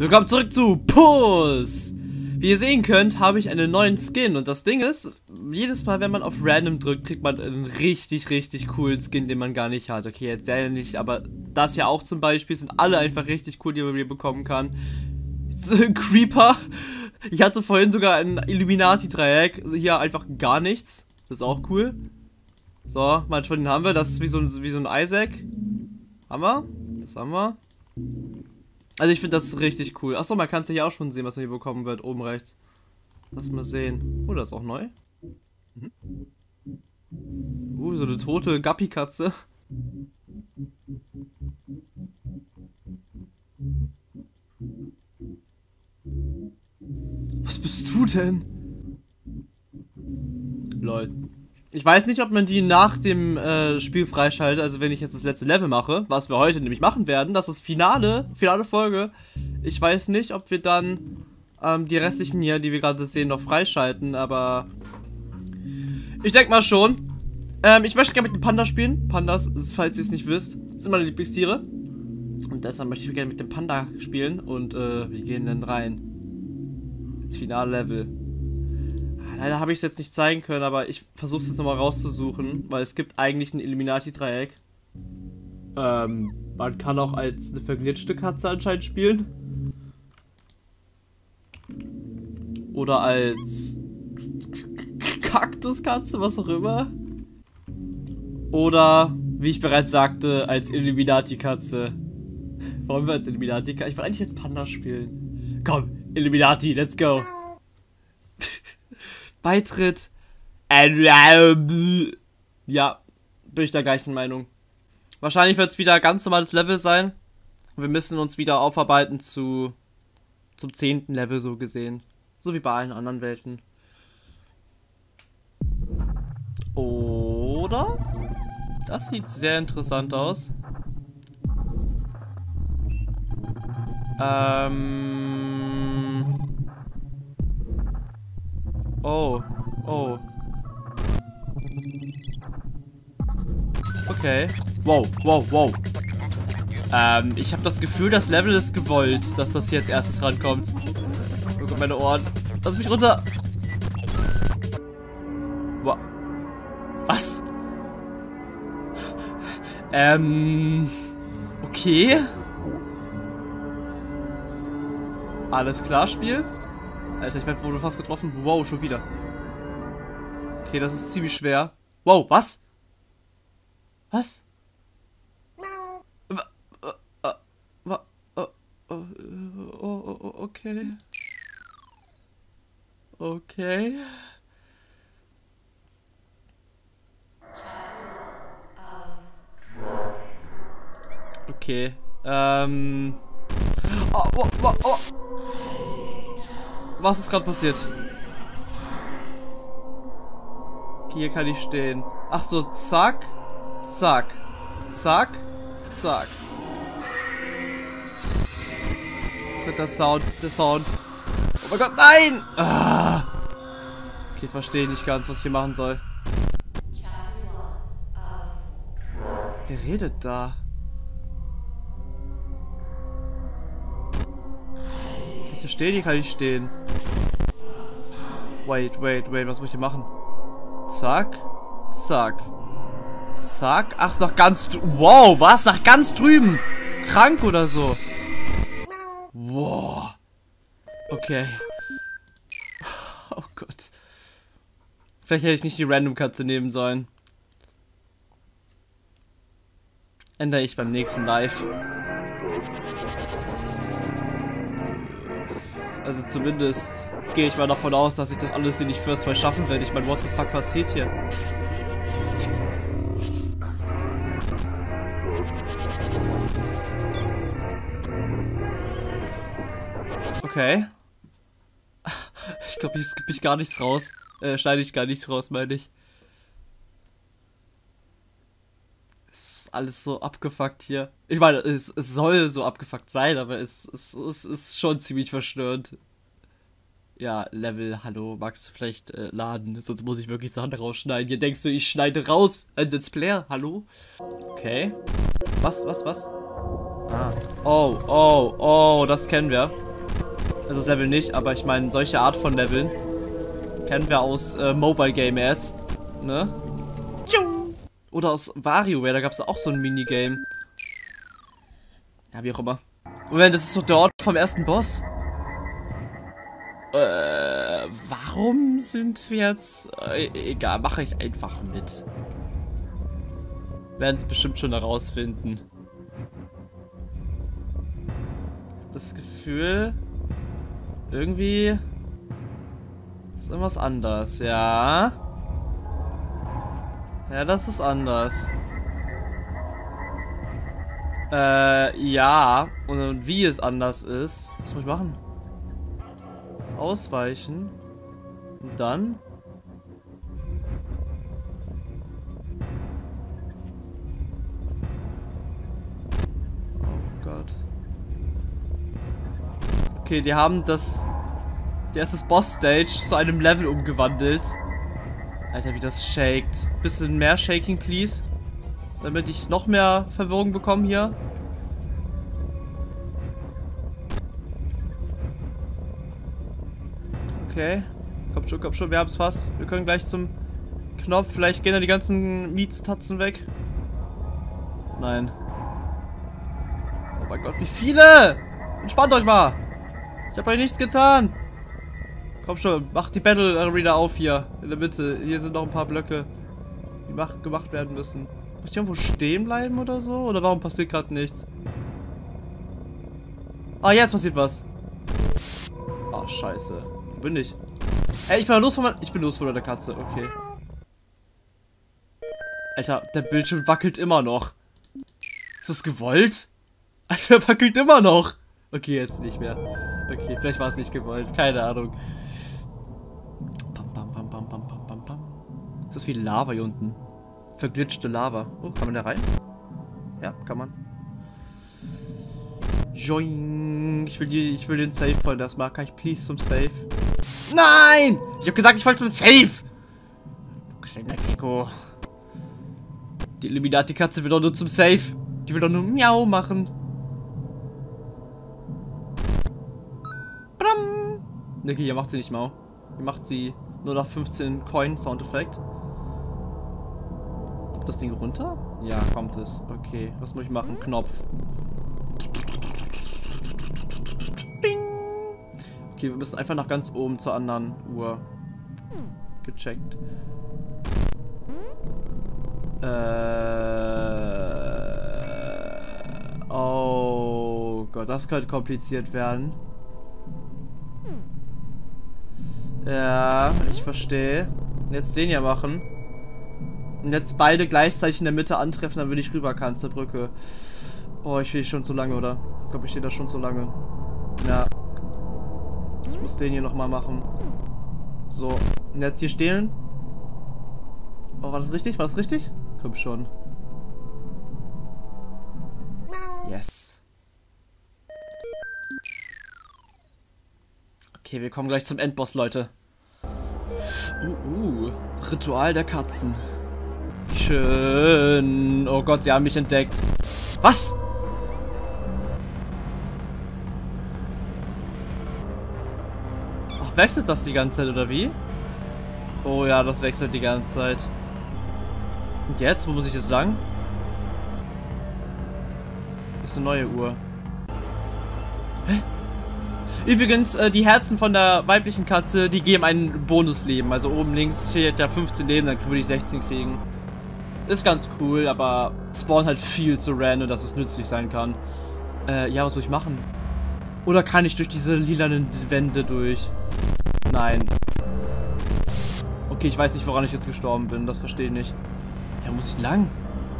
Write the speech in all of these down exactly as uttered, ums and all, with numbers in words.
Willkommen zurück zu Puss! Wie ihr sehen könnt, habe ich einen neuen Skin. Und das Ding ist, jedes Mal, wenn man auf Random drückt, kriegt man einen richtig, richtig coolen Skin, den man gar nicht hat. Okay, jetzt ja nicht, aber das ja auch zum Beispiel sind alle einfach richtig cool, die man hier bekommen kann. So ein Creeper. Ich hatte vorhin sogar ein Illuminati-Dreieck. Also hier einfach gar nichts. Das ist auch cool. So, manchmal den haben wir. Das ist wie so ein, wie so ein Isaac. Haben wir? Das haben wir. Also ich finde das richtig cool. Achso, man kann es ja hier auch schon sehen, was man hier bekommen wird. Oben rechts. Lass mal sehen. Oh, das ist auch neu. Mhm. Uh, so eine tote Guppy-Katze. Was bist du denn? Lol. Ich weiß nicht, ob man die nach dem äh, Spiel freischaltet, also wenn ich jetzt das letzte Level mache, was wir heute nämlich machen werden, das ist Finale, finale Folge. Ich weiß nicht, ob wir dann ähm, die restlichen hier, die wir gerade sehen, noch freischalten, aber ich denke mal schon. Ähm, ich möchte gerne mit dem Panda spielen. Pandas, falls ihr es nicht wisst, sind meine Lieblingstiere. Und deshalb möchte ich gerne mit dem Panda spielen und äh, wir gehen dann rein ins finale Level. Leider habe ich es jetzt nicht zeigen können, aber ich versuche es jetzt nochmal rauszusuchen, weil es gibt eigentlich ein Illuminati-Dreieck. Ähm, man kann auch als eine verglitschte Katze anscheinend spielen. Oder als Kaktuskatze, was auch immer. Oder, wie ich bereits sagte, als Illuminati-Katze. Wollen wir als Illuminati-Katze? Ich will eigentlich jetzt Panda spielen. Komm, Illuminati, let's go. Beitritt. Ja, bin ich der gleichen Meinung. Wahrscheinlich wird es wieder ein ganz normales Level sein. Wir müssen uns wieder aufarbeiten zu zum zehnten Level so gesehen. So wie bei allen anderen Welten. Oder? Das sieht sehr interessant aus. Ähm... Oh, oh. Okay. Wow, wow, wow. Ähm, ich habe das Gefühl, das Level ist gewollt, dass das hier als erstes rankommt. Oh Gott, meine Ohren. Lass mich runter. Wow. Was? Ähm. Okay. Alles klar, Spiel. Alter, ich werde wohl fast getroffen. Wow, schon wieder. Okay, das ist ziemlich schwer. Wow, was? Was? Okay. Okay. Okay. Ähm. Oh, oh, oh, oh. Was ist gerade passiert? Hier kann ich stehen. Ach so, zack, zack, zack, zack. Mit der Sound, der Sound. Oh mein Gott, nein! Ah. Okay, verstehe nicht ganz, was ich hier machen soll. Wer redet da? Kann ich hier stehen? Hier kann ich stehen. Wait, wait, wait, was muss ich hier machen? Zack, zack, zack. Ach, nach ganz... Wow, was? Nach ganz drüben. Krank oder so. Wow. Okay. Oh Gott. Vielleicht hätte ich nicht die Random-Katze nehmen sollen. Ändere ich beim nächsten Live. Also zumindest gehe ich mal davon aus, dass ich das alles hier nicht first try schaffen werde. Ich meine, what the fuck passiert hier? Okay. Ich glaube, hier skippe ich gar nichts raus. Äh, schneide ich gar nichts raus, meine ich. Es ist alles so abgefuckt hier. Ich meine, es, es soll so abgefuckt sein, aber es, es, es ist schon ziemlich verstörend. Ja, Level, hallo, Max, vielleicht äh, laden, sonst muss ich wirklich zur Hand rausschneiden. Hier denkst du, ich schneide raus als Let's Player, hallo? Okay. Was, was, was? Ah. Oh, oh, oh, das kennen wir. Also das Level nicht, aber ich meine, solche Art von Leveln kennen wir aus äh, Mobile Game Ads, ne? Oder aus WarioWare, da gab es auch so ein Minigame. Ja, wie auch immer. Moment, das ist doch der Ort vom ersten Boss. Äh, warum sind wir jetzt... Äh, egal, mache ich einfach mit. Werden es bestimmt schon herausfinden. Das Gefühl... Irgendwie... Ist irgendwas anders, ja. Ja, das ist anders. Äh, ja. Und wie es anders ist... Was muss ich machen? Ausweichen. Und dann... Oh Gott. Okay, die haben das... Die erste Boss-Stage zu einem Level umgewandelt. Alter, wie das shakt. Bisschen mehr Shaking, please. Damit ich noch mehr Verwirrung bekomme hier. Okay. Komm schon, komm schon, wir haben es fast. Wir können gleich zum Knopf. Vielleicht gehen da die ganzen Mietstatzen weg. Nein. Oh mein Gott, wie viele! Entspannt euch mal! Ich habe euch nichts getan! Komm schon, macht die Battle Arena auf hier. In der Mitte. Hier sind noch ein paar Blöcke, die mach, gemacht werden müssen. Muss ich irgendwo stehen bleiben oder so? Oder warum passiert gerade nichts? Ah, jetzt passiert was. Ah, scheiße. Wo bin ich? Ey, ich bin los von meiner... Ich bin los von der Katze. Okay. Alter, der Bildschirm wackelt immer noch. Ist das gewollt? Alter, wackelt immer noch. Okay, jetzt nicht mehr. Okay, vielleicht war es nicht gewollt. Keine Ahnung. Pam, pam, pam, pam, pam, pam, pam, pam. Ist das wie Lava hier unten? Verglitschte Lava. Oh, kann man da rein? Ja, kann man. Joing. Ich will, die, ich will den Save Point erstmal. Kann ich please zum Save? Nein! Ich hab gesagt, ich wollte zum Save! Du kleiner Gecko. Die Illuminati-Katze will doch nur zum Save. Die will doch nur Miau machen. Bram. Okay, hier macht sie nicht Mau. Hier macht sie nur nach fünfzehn Coin Soundeffekt. Kommt das Ding runter? Ja, kommt es. Okay, was muss ich machen? Knopf. Bing. Okay, wir müssen einfach nach ganz oben zur anderen Uhr. Gecheckt. Äh. Oh Gott, das könnte kompliziert werden. Ja, ich verstehe. Jetzt den hier machen. Und jetzt beide gleichzeitig in der Mitte antreffen, dann würde ich rüber kann zur Brücke. Oh, ich stehe schon zu lange, oder? Ich glaube, ich stehe da schon zu lange. Ja. Ich muss den hier nochmal machen. So. Und jetzt hier stehlen. Oh, war das richtig? War das richtig? Komm schon. Yes. Okay, wir kommen gleich zum Endboss, Leute. Uh, uh. Ritual der Katzen. Wie schön. Oh Gott, sie haben mich entdeckt. Was? Ach, wechselt das die ganze Zeit, oder wie? Oh ja, das wechselt die ganze Zeit. Und jetzt? Wo muss ich jetzt lang? Das ist eine neue Uhr. Hä? Übrigens, äh, die Herzen von der weiblichen Katze, die geben ein Bonusleben. Also oben links steht ja fünfzehn Leben, dann würde ich sechzehn kriegen. Ist ganz cool, aber spawnt halt viel zu random, dass es nützlich sein kann. Äh, ja, was muss ich machen? Oder kann ich durch diese lilanen Wände durch? Nein. Okay, ich weiß nicht, woran ich jetzt gestorben bin. Das verstehe ich nicht. Ja, muss ich lang?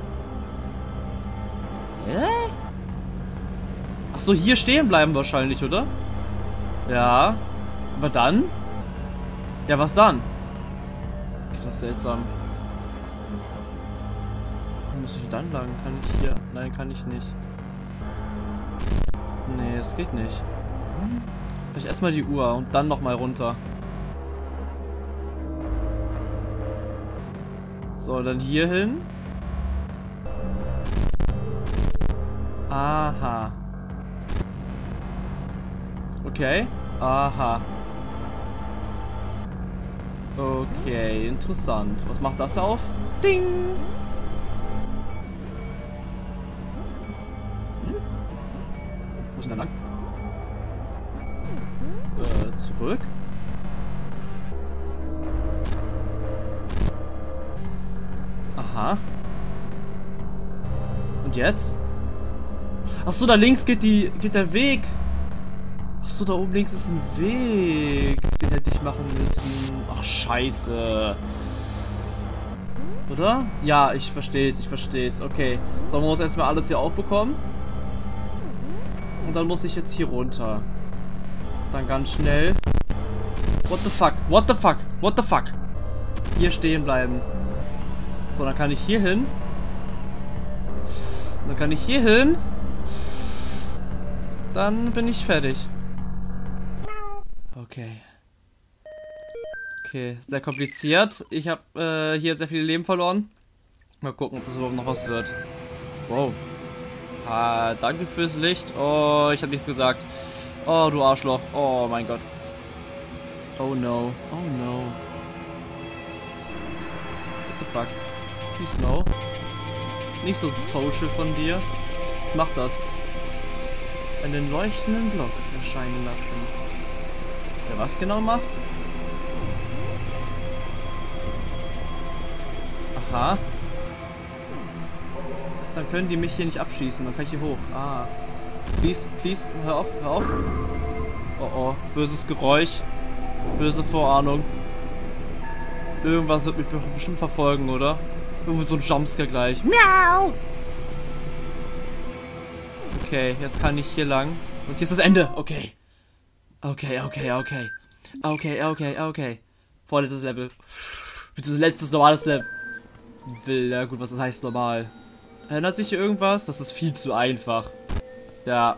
Hä? Ach so, hier stehen bleiben wahrscheinlich, oder? Ja. Aber dann? Ja, was dann? Okay, das ist seltsam. Wo muss ich dann lang? Kann ich hier? Nein, kann ich nicht. Nee, es geht nicht. Vielleicht erstmal die Uhr und dann nochmal runter. So, dann hier hin. Aha. Okay. Aha. Okay, interessant. Was macht das auf? Ding! Hm? Wo ist denn da lang? Äh, zurück? Aha. Und jetzt? Ach so, da links geht die geht der Weg. Ach so, da oben links ist ein Weg. Den hätte ich machen müssen. Ach, scheiße. Oder? Ja, ich verstehe es, ich verstehe es. Okay. So, man muss erstmal alles hier aufbekommen. Und dann muss ich jetzt hier runter. Dann ganz schnell. What the fuck? What the fuck? What the fuck? Hier stehen bleiben. So, dann kann ich hier hin. Dann kann ich hier hin. Dann bin ich fertig. Okay. Okay, sehr kompliziert. Ich habe äh, hier sehr viele Leben verloren. Mal gucken, ob das überhaupt noch was wird. Wow. Ah, danke fürs Licht. Oh, ich habe nichts gesagt. Oh, du Arschloch. Oh mein Gott. Oh no. Oh no. What the fuck? Please no. Nicht so social von dir. Was macht das? Einen leuchtenden Block erscheinen lassen. Der was genau macht? Aha. Ach, dann können die mich hier nicht abschießen. Dann kann ich hier hoch. Ah. Please, please, hör auf, hör auf. Oh oh, böses Geräusch. Böse Vorahnung. Irgendwas wird mich bestimmt verfolgen, oder? Irgendwo so ein Jumpscare gleich. Miau! Okay, jetzt kann ich hier lang. Und hier ist das Ende. Okay. Okay, okay, okay. Okay, okay, okay. Vorletztes Level. Bitte das letztes normales Level. Will, ja gut, was das heißt normal. Ändert sich hier irgendwas? Das ist viel zu einfach. Ja.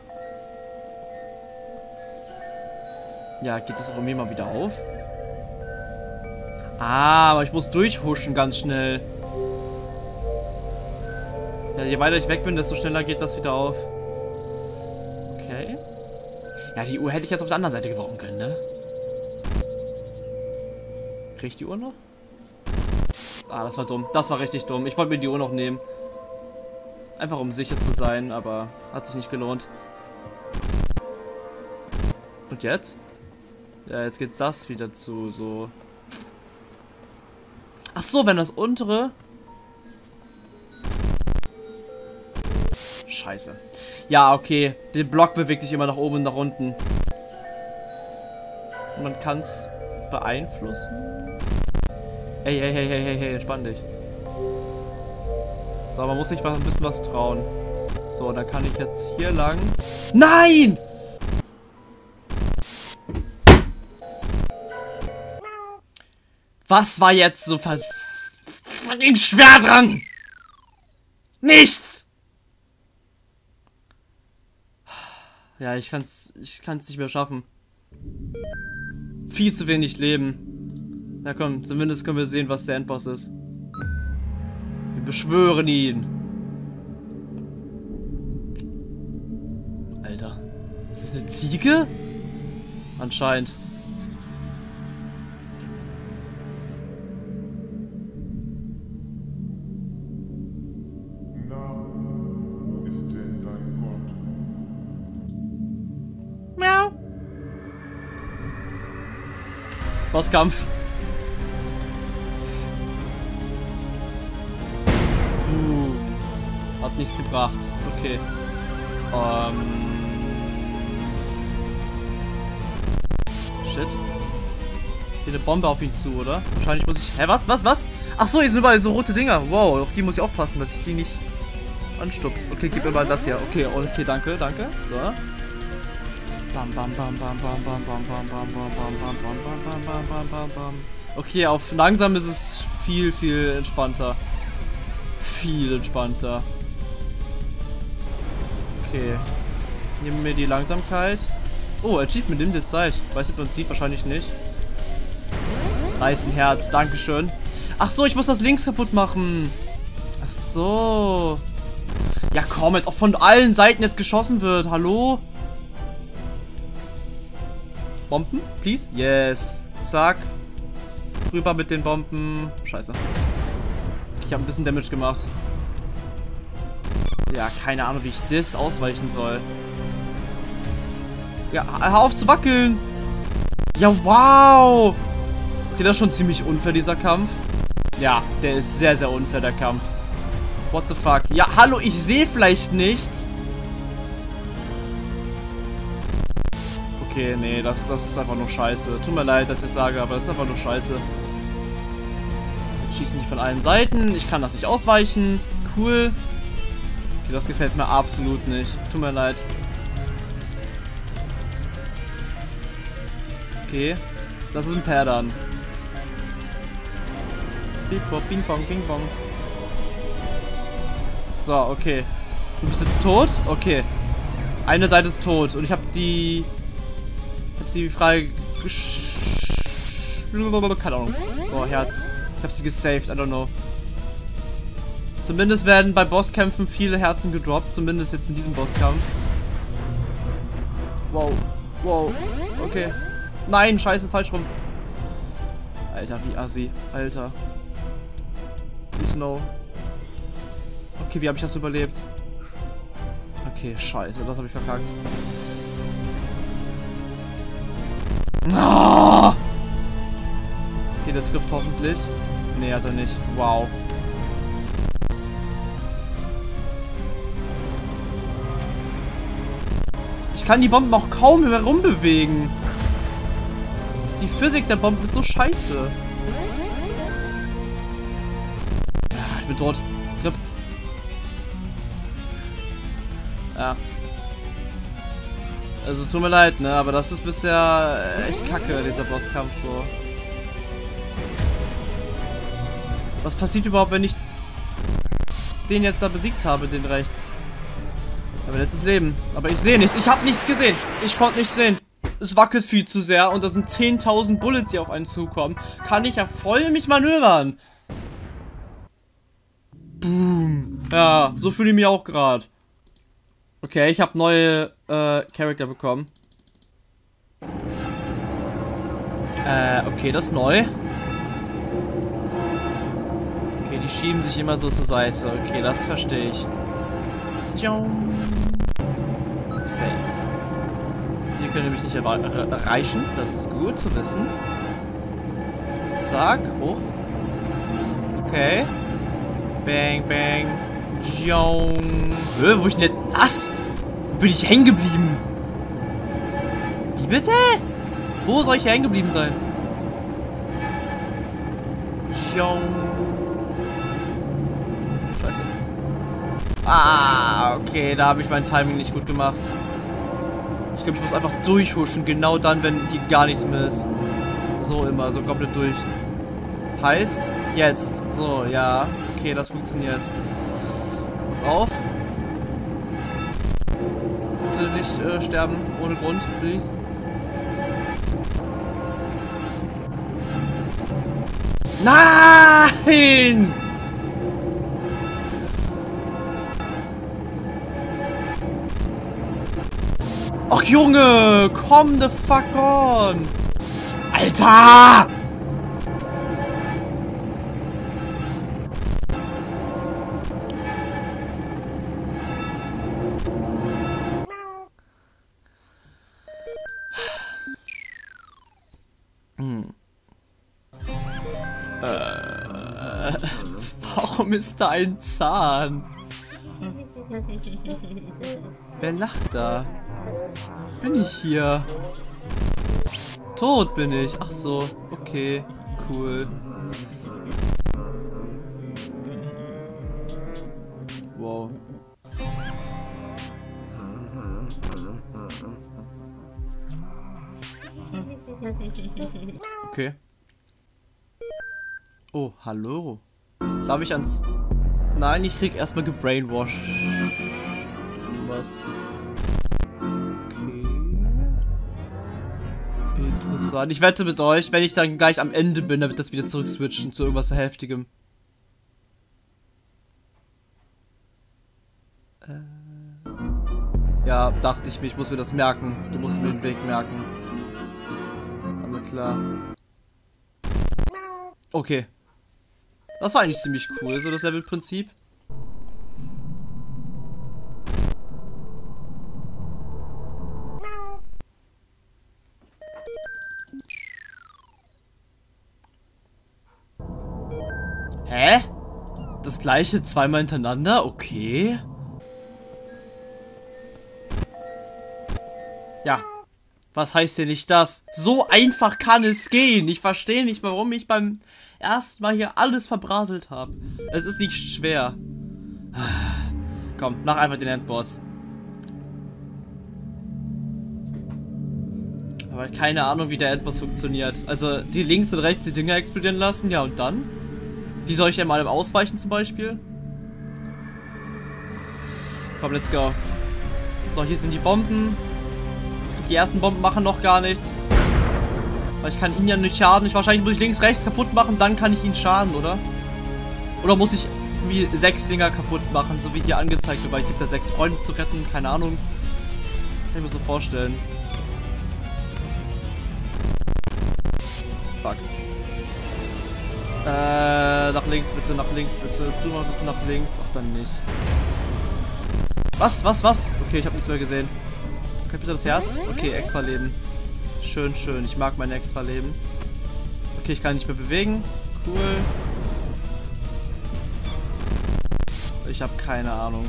Ja, geht das irgendwie mal wieder auf? Ah, aber ich muss durchhuschen ganz schnell. Ja, je weiter ich weg bin, desto schneller geht das wieder auf. Okay. Ja, die Uhr hätte ich jetzt auf der anderen Seite gebrauchen können, ne? Krieg ich die Uhr noch? Ah, das war dumm. Das war richtig dumm. Ich wollte mir die Uhr noch nehmen. Einfach um sicher zu sein, aber hat sich nicht gelohnt. Und jetzt? Ja, jetzt geht das wieder zu, so. Ach so, wenn das untere... Scheiße. Ja, okay. Der Block bewegt sich immer nach oben und nach unten. Und man kann es beeinflussen. Hey, hey, hey, hey, hey, hey, entspann dich. So, man muss sich ein bisschen was trauen. So, dann kann ich jetzt hier lang... Nein! Was war jetzt so ver... fucking schwer dran? Nichts! Ja, ich kann's... ich kann's nicht mehr schaffen. Viel zu wenig Leben. Na komm, zumindest können wir sehen, was der Endboss ist. Wir beschwören ihn. Alter. Ist das eine Ziege? Anscheinend. Miau. Bosskampf. Uh, hat nichts gebracht. Okay. Ähm. Shit. Hier eine Bombe auf ihn zu, oder? Wahrscheinlich muss ich... Hä, was? Was? Was? Ach so, hier sind überall so rote Dinger. Wow, auf die muss ich aufpassen, dass ich die nicht anstupst. Okay, gib mir mal das hier. Okay, okay, danke, danke. So. Bam, bam, bam, bam, bam, bam, bam, bam, bam, bam, bam, bam, bam, bam, bam, bam, bam, bam. Okay, auf langsam ist es viel, viel entspannter. Viel entspannter. Okay. Nehmen wir die Langsamkeit. Oh, Achievement nimmt jetzt Zeit. Weiß im Prinzip wahrscheinlich nicht. Reißenherz, dankeschön. Ach so, ich muss das links kaputt machen. Ach so. Ja komm, jetzt auch von allen Seiten jetzt geschossen wird. Hallo? Bomben, please. Yes. Zack. Rüber mit den Bomben. Scheiße. Ich habe ein bisschen Damage gemacht. Ja, keine Ahnung, wie ich das ausweichen soll. Ja, hör auf zu wackeln. Ja, wow. Okay, das ist schon ziemlich unfair, dieser Kampf. Ja, der ist sehr, sehr unfair, der Kampf. What the fuck? Ja, hallo, ich sehe vielleicht nichts. Okay, nee, das, das ist einfach nur scheiße. Tut mir leid, dass ich das sage, aber das ist einfach nur scheiße. Schießen nicht von allen Seiten. Ich kann das nicht ausweichen. Cool. Okay, das gefällt mir absolut nicht. Tut mir leid. Okay. Das ist ein Perdern. Bing bong, bing bong. So, okay. Du bist jetzt tot? Okay. Eine Seite ist tot. Und ich habe die... Ich habe sie frei... Keine Ahnung. So, Herz. Ich habe sie gesaved. I don't know. Zumindest werden bei Bosskämpfen viele Herzen gedroppt. Zumindest jetzt in diesem Bosskampf. Wow. Wow. Okay. Nein, scheiße, falsch rum. Alter, wie assi. Alter. Please no. Okay, wie habe ich das überlebt? Okay, scheiße, das habe ich verkackt. Oh! Okay, der trifft hoffentlich. Nee, hat er nicht. Wow. Ich kann die Bomben auch kaum herumbewegen. Die Physik der Bomben ist so scheiße. Ja, ich bin tot. Grip. Ja. Also tut mir leid, ne, aber das ist bisher echt kacke, dieser Bosskampf so. Was passiert überhaupt, wenn ich den jetzt da besiegt habe, den rechts? Aber letztes Leben. Aber ich sehe nichts. Ich habe nichts gesehen. Ich konnte nichts sehen. Es wackelt viel zu sehr und da sind zehntausend Bullets, die auf einen zukommen. Kann ich ja voll mich manövern. Boom. Ja, so fühle ich mich auch gerade. Okay, ich habe neue äh, Charakter bekommen. Äh, okay, das ist neu. Okay, die schieben sich immer so zur Seite. Okay, das verstehe ich. Safe. Hier können wir mich nicht erreichen. Das ist gut zu wissen. Zack, hoch. Okay. Bang, bang. Jong. Wo bin ich denn jetzt? Was? Wo bin ich hängen geblieben? Wie bitte? Wo soll ich hängen geblieben sein? Jong. Scheiße. Ah, okay, da habe ich mein Timing nicht gut gemacht. Ich glaube, ich muss einfach durchhuschen, genau dann, wenn hier gar nichts mehr ist. So immer, so komplett durch. Heißt, jetzt. So, ja. Okay, das funktioniert. Pass auf. Bitte nicht äh, sterben, ohne Grund, please. Nein! Ach Junge, komm the fuck on. Alter! Hm. Äh, warum ist da ein Zahn? Wer lacht da? Bin ich hier? Tot bin ich. Ach so. Okay. Cool. Wow. Okay. Oh, hallo. Darf ich ans... Nein, ich krieg erstmal gebrainwashed. Was? Okay. Interessant. Ich wette mit euch, wenn ich dann gleich am Ende bin, dann wird das wieder zurück switchen zu irgendwas Heftigem. Äh. Ja, dachte ich mir, ich muss mir das merken. Du musst mir den Weg merken. klar. Okay. Das war eigentlich ziemlich cool, so das Levelprinzip. Hä? Das gleiche zweimal hintereinander? Okay. Ja. Was heißt denn nicht das? So einfach kann es gehen. Ich verstehe nicht, warum ich beim ersten Mal hier alles verbraselt habe. Es ist nicht schwer. Komm, mach einfach den Endboss. Aber keine Ahnung, wie der Endboss funktioniert. Also, die links und rechts die Dinger explodieren lassen, ja und dann? Wie soll ich denn mal ausweichen zum Beispiel? Komm, let's go. So, hier sind die Bomben. Die ersten Bomben machen noch gar nichts. Weil ich kann ihn ja nicht schaden. Ich, wahrscheinlich muss ich links, rechts kaputt machen, dann kann ich ihn schaden, oder? Oder muss ich irgendwie sechs Dinger kaputt machen, so wie hier angezeigt wird, weil ich gibt ja sechs Freunde zu retten, keine Ahnung. Kann ich mir so vorstellen. Fuck. Äh, nach links bitte, nach links bitte. Du mal bitte nach links. Ach, dann nicht. Was, was, was? Okay, ich habe nichts mehr gesehen. Okay, bitte das Herz. Okay, extra Leben. Schön, schön. Ich mag mein extra Leben. Okay, ich kann nicht mehr bewegen. Cool. Ich habe keine Ahnung.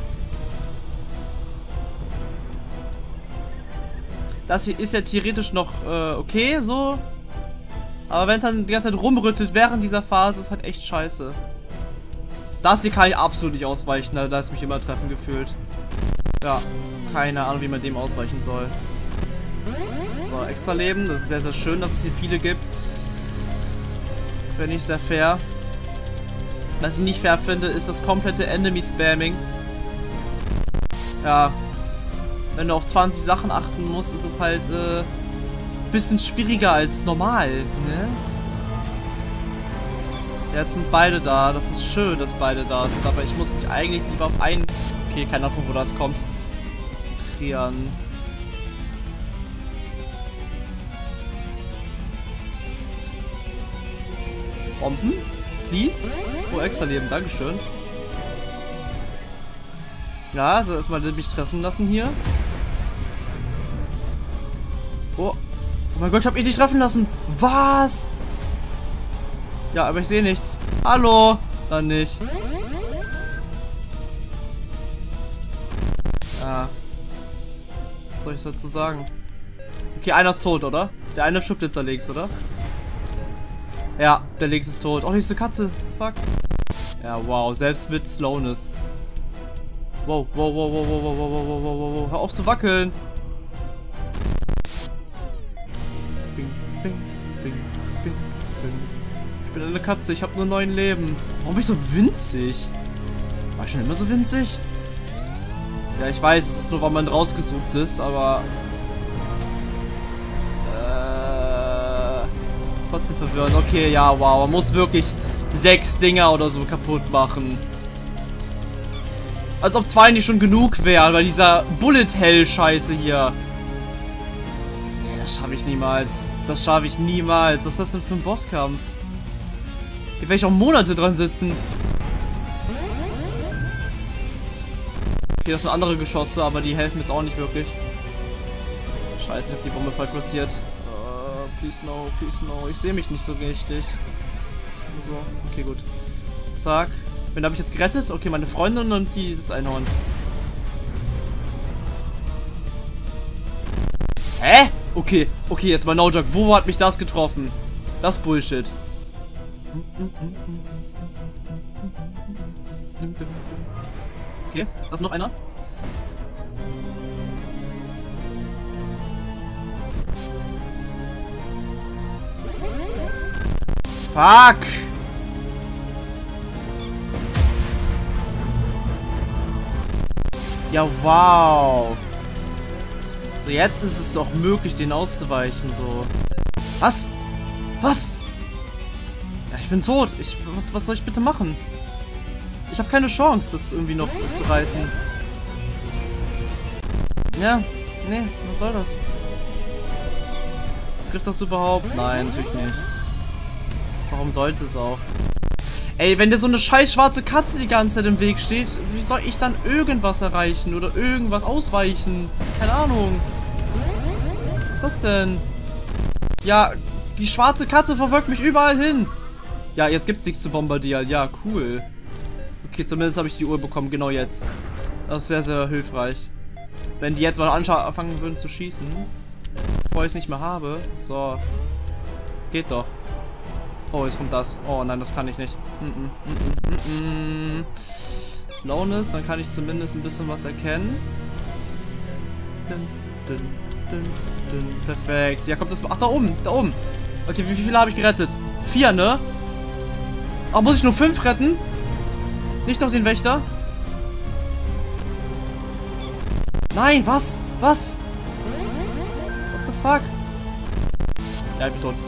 Das hier ist ja theoretisch noch äh, okay, so. Aber wenn es dann die ganze Zeit rumrüttelt während dieser Phase, ist halt echt scheiße. Das hier kann ich absolut nicht ausweichen, da ist mich immer treffen gefühlt. Ja, keine Ahnung, wie man dem ausweichen soll. So, extra Leben. Das ist sehr, sehr schön, dass es hier viele gibt. Finde ich sehr fair. Was ich nicht fair finde, ist das komplette Enemy-Spamming. Ja. Wenn du auf zwanzig Sachen achten musst, ist es halt äh, ein bisschen schwieriger als normal, ne? Jetzt sind beide da. Das ist schön, dass beide da sind. Aber ich muss mich eigentlich lieber auf einen... Okay, keine Ahnung, wo das kommt. Konzentrieren. Bomben? Please? Oh, extra Leben. Dankeschön. Ja, also erstmal mich treffen lassen hier. Oh. Oh mein Gott, ich hab mich nicht treffen lassen. Was? Ja, aber ich sehe nichts. Hallo? Dann nicht. Ja. Was soll ich dazu sagen? Okay, einer ist tot, oder? Der eine stirbt jetzt da links, oder? Ja, der links ist tot. Oh, hier ist eine Katze. Fuck. Ja, wow. Selbst mit Slowness. Wow, wow, wow, wow, wow, wow, wow, wow, wow, wow, wow. Hör auf zu wackeln. Bing, bing, bing, bing, bing. Ich bin eine Katze. Ich habe nur neun Leben. Warum bin ich so winzig? War ich schon immer so winzig? Ja, ich weiß, es ist nur, weil man rausgesucht ist, aber... Trotzdem verwirrend. Okay, ja, wow. Man muss wirklich sechs Dinger oder so kaputt machen. Als ob zwei nicht schon genug wären, weil dieser Bullet-Hell-Scheiße hier. Nee, das schaffe ich niemals. Das schaffe ich niemals. Was ist das denn für ein Bosskampf? Hier werde ich auch Monate dran sitzen. Okay, das sind andere Geschosse, aber die helfen jetzt auch nicht wirklich. Scheiße, ich habe die Bombe falsch platziert. Please no, please no. Ich sehe mich nicht so richtig. So, okay, gut. Zack. Wen habe ich jetzt gerettet? Okay, meine Freundin und die das Einhorn. Hä? Okay, okay, jetzt mal no joke. Wo hat mich das getroffen? Das ist Bullshit. Okay, da ist noch einer. Fuck! Ja, wow! So, jetzt ist es auch möglich, den auszuweichen, so. Was? Was? Ja, ich bin tot. Ich, was, was soll ich bitte machen? Ich habe keine Chance, das irgendwie noch zu reißen. Ja, nee, was soll das? Trifft das überhaupt? Nein, natürlich nicht. Warum sollte es auch? Ey, wenn dir so eine scheiß schwarze Katze die ganze Zeit im Weg steht, wie soll ich dann irgendwas erreichen oder irgendwas ausweichen? Keine Ahnung. Was ist das denn? Ja, die schwarze Katze verfolgt mich überall hin. Ja, jetzt gibt's nichts zu bombardieren. Ja, cool. Okay, zumindest habe ich die Uhr bekommen, genau jetzt. Das ist sehr, sehr hilfreich. Wenn die jetzt mal anfangen würden zu schießen, bevor ich es nicht mehr habe. So. Geht doch. Oh, jetzt kommt das. Oh nein, das kann ich nicht. Mm -mm, mm -mm, mm -mm. Slowness, dann kann ich zumindest ein bisschen was erkennen. Dun, dun, dun, dun. Perfekt. Ja, kommt das. Ach, da oben. Da oben. Okay, wie, wie viele habe ich gerettet? Vier, ne? Ach, muss ich nur fünf retten? Nicht noch den Wächter? Nein, was? Was? What the fuck? Ja, ich bin tot.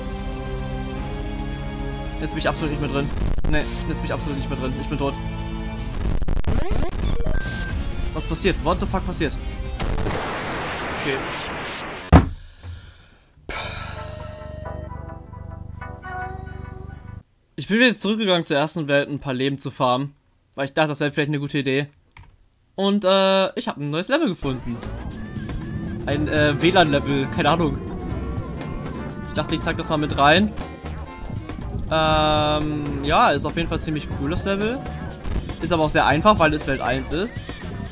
Jetzt bin ich absolut nicht mehr drin. Ne, jetzt bin ich absolut nicht mehr drin. Ich bin tot. Was passiert? What the fuck passiert? Okay. Ich bin jetzt zurückgegangen zur ersten Welt, ein paar Leben zu farmen. Weil ich dachte, das wäre vielleicht eine gute Idee. Und äh, ich habe ein neues Level gefunden. Ein äh, W L A N-Level, keine Ahnung. Ich dachte, ich zeig das mal mit rein. Ähm, ja, ist auf jeden Fall ziemlich cool, das Level. Ist aber auch sehr einfach, weil es Welt eins ist.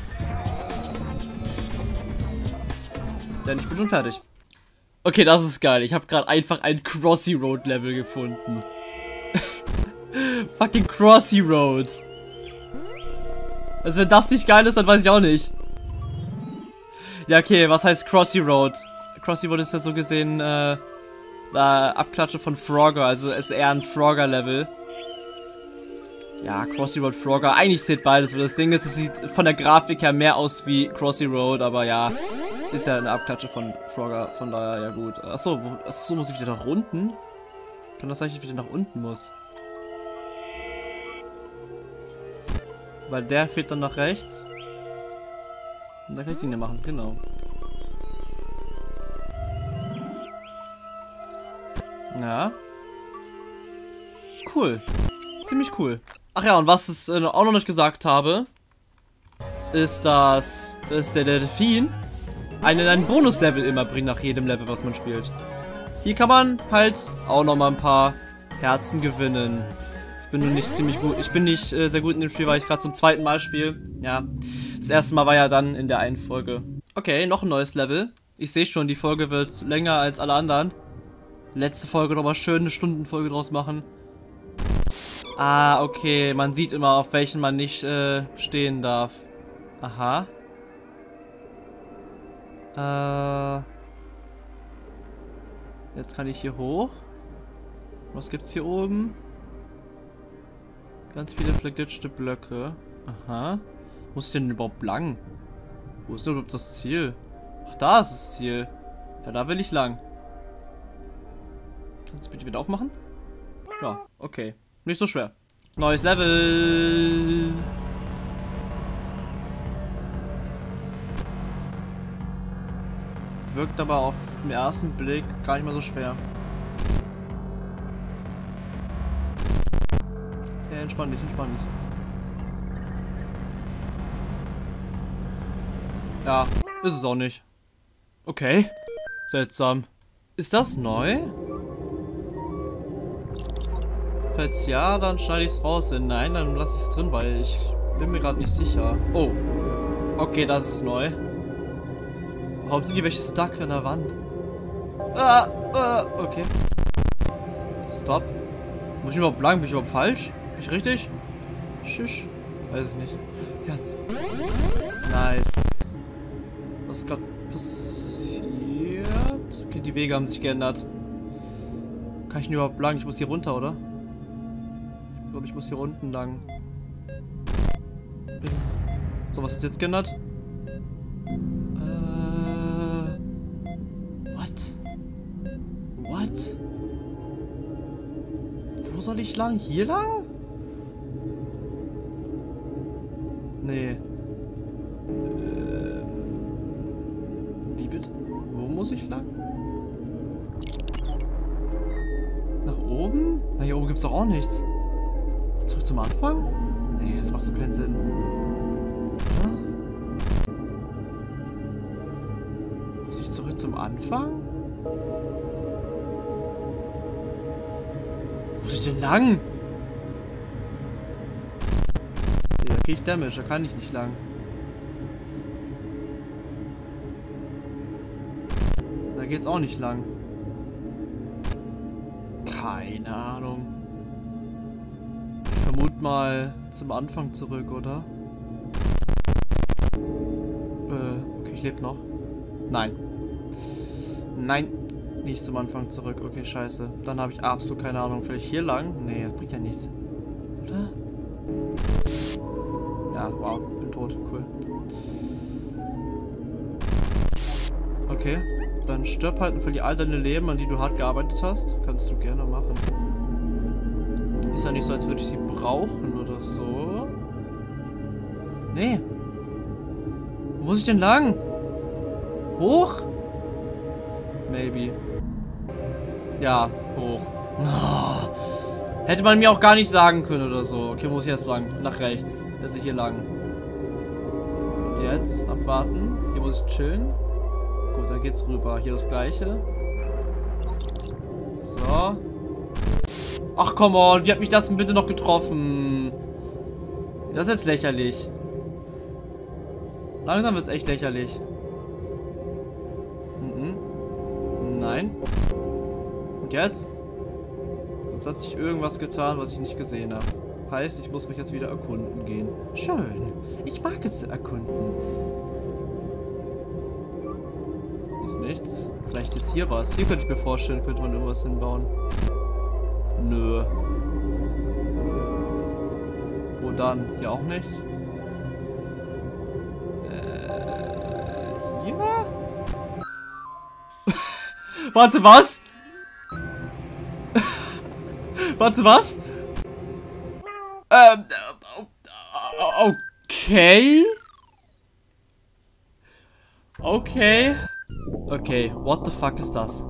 Denn ich bin schon fertig. Okay, das ist geil. Ich habe gerade einfach ein Crossy Road Level gefunden. Fucking Crossy Road. Also wenn das nicht geil ist, dann weiß ich auch nicht. Ja, okay, was heißt Crossy Road? Crossy Road ist ja so gesehen, äh, äh Abklatsche von Frogger, also ist eher ein Frogger-Level. Ja, Crossy Road, Frogger, eigentlich zählt beides, weil das Ding ist, es sieht von der Grafik her mehr aus wie Crossy Road, aber ja, ist ja eine Abklatsche von Frogger, von daher, ja gut. Achso, wo, achso, muss ich wieder nach unten? Kann das sein, dass ich wieder nach unten muss? Weil der fehlt dann nach rechts. Und da kann ich den ja machen, genau. Ja. Cool. Ziemlich cool. Ach ja, und was ich äh, auch noch nicht gesagt habe, ist, dass ist der Delfin einen, einen Bonuslevel immer bringt nach jedem Level, was man spielt. Hier kann man halt auch noch mal ein paar Herzen gewinnen. Ich bin nur nicht ziemlich gut. Ich bin nicht äh, sehr gut in dem Spiel, weil ich gerade zum zweiten Mal spiele. Ja. Das erste Mal war ja dann in der einen Folge. Okay, noch ein neues Level. Ich sehe schon, die Folge wird länger als alle anderen. Letzte Folge nochmal schön eine Stundenfolge draus machen. Ah, okay. Man sieht immer, auf welchen man nicht äh, stehen darf. Aha. Äh. Jetzt kann ich hier hoch. Was gibt's hier oben? Ganz viele verglitschte Blöcke. Aha. Muss ich denn überhaupt lang? Wo ist denn überhaupt das Ziel? Ach, da ist das Ziel. Ja, da will ich lang. Kannst du bitte wieder aufmachen? Ja, okay. Nicht so schwer. Neues Level. Wirkt aber auf den ersten Blick gar nicht mal so schwer. Ja, entspann dich, entspann dich. Ja, ist es auch nicht. Okay. Seltsam. Ist das neu? Falls ja, dann schneide ich es raus. Wenn nein, dann lasse ich es drin, weil ich bin mir gerade nicht sicher. Oh. Okay, das ist neu. Warum sind die welche stuck an der Wand? Ah, ah, okay. Stop. Muss ich überhaupt lang? Bin ich überhaupt falsch? Bin ich richtig? Schisch. Weiß ich nicht. Herz. Nice. Was ist gerade passiert? Okay, die Wege haben sich geändert. Kann ich denn überhaupt lang? Ich muss hier runter, oder? Ich glaube, ich muss hier unten lang. So, was ist jetzt geändert? Äh. What? What? Wo soll ich lang? Hier lang? Nee. Ähm. Wie bitte? Wo muss ich lang? gibt's doch auch nichts. Zurück zum Anfang? Nee, das macht doch keinen Sinn. Oder? Muss ich zurück zum Anfang? Wo muss ich denn lang? Nee, da krieg ich Damage, da kann ich nicht lang. Da geht's auch nicht lang. Keine Ahnung. Ich vermute mal zum Anfang zurück, oder? Äh, okay, ich lebe noch. Nein. Nein. Nicht zum Anfang zurück. Okay, scheiße. Dann habe ich absolut keine Ahnung. Vielleicht hier lang? Nee, das bringt ja nichts. Oder? Ja, wow. Bin tot. Cool. Okay. Dann stirb halt und verlier all deine Leben, an die du hart gearbeitet hast. Kannst du gerne machen. Ist ja nicht so, als würde ich sie brauchen oder so. Nee. Wo muss ich denn lang? Hoch? Maybe. Ja, hoch. Oh. Hätte man mir auch gar nicht sagen können oder so. Okay, muss ich jetzt lang? Nach rechts. Jetzt ich hier lang. Und jetzt abwarten. Hier muss ich chillen. Gut, dann geht's rüber. Hier das gleiche. So. Ach, come on. Wie hat mich das denn bitte noch getroffen? Das ist jetzt lächerlich. Langsam wird's echt lächerlich. Mhm. Nein. Und jetzt? Jetzt hat sich irgendwas getan, was ich nicht gesehen habe. Heißt, ich muss mich jetzt wieder erkunden gehen. Schön. Ich mag es zu erkunden. Ist nichts. Vielleicht ist hier was. Hier könnte ich mir vorstellen, könnte man irgendwas hinbauen. Nö. Wo dann? Hier auch nicht. Äh, hier? Warte, was? Warte, was? Ähm, okay. Okay. Okay, what the fuck ist das?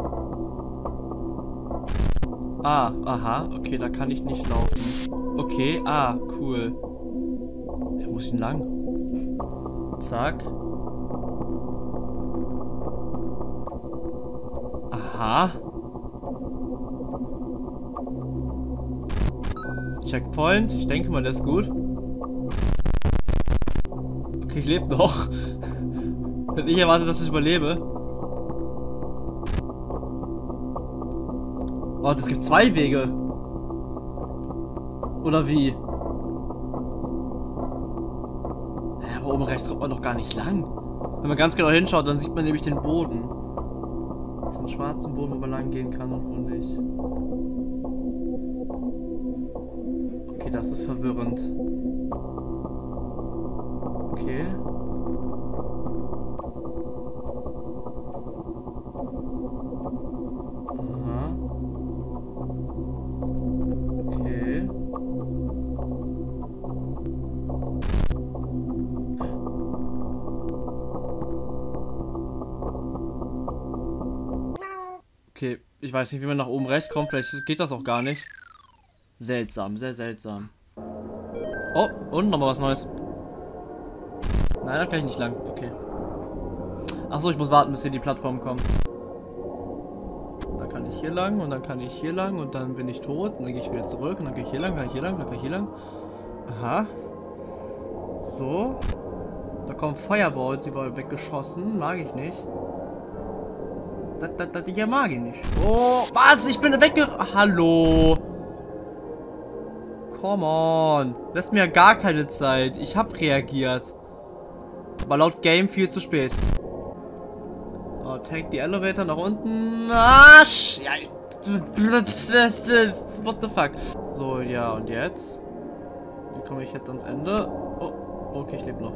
Ah, aha, okay, da kann ich nicht laufen. Okay, ah, cool. Ja, muss ich denn lang? Zack. Aha. Checkpoint, ich denke mal, der ist gut. Okay, ich lebe noch. Hätte ich erwartet, dass ich überlebe. Oh, es gibt zwei Wege. Oder wie? Ja, aber oben rechts kommt man noch gar nicht lang. Wenn man ganz genau hinschaut, dann sieht man nämlich den Boden. Das ist ein schwarzer Boden, wo man lang gehen kann und wo nicht. Okay, das ist verwirrend. Okay. Aha. Okay. Okay, ich weiß nicht, wie man nach oben rechts kommt. Vielleicht geht das auch gar nicht. Seltsam, sehr seltsam. Oh, und nochmal was Neues. Nein, da kann ich nicht lang. Okay. Achso, ich muss warten, bis hier die Plattform kommt. Dann kann ich hier lang und dann kann ich hier lang und dann bin ich tot. Und dann gehe ich wieder zurück und dann gehe ich hier lang, kann ich hier lang, dann kann ich hier lang. Aha. So. Da kommen Fireballs, die waren weggeschossen. Mag ich nicht. Das, das, das hier mag ich nicht. Oh, was? Ich bin wegge... Hallo. Come on. Lässt mir ja gar keine Zeit. Ich habe reagiert. Aber laut Game viel zu spät. So, take the elevator nach unten. Arsch! Ja, ich... What the fuck? So, ja, und jetzt? Wie komme ich jetzt ans Ende? Oh, okay, ich lebe noch.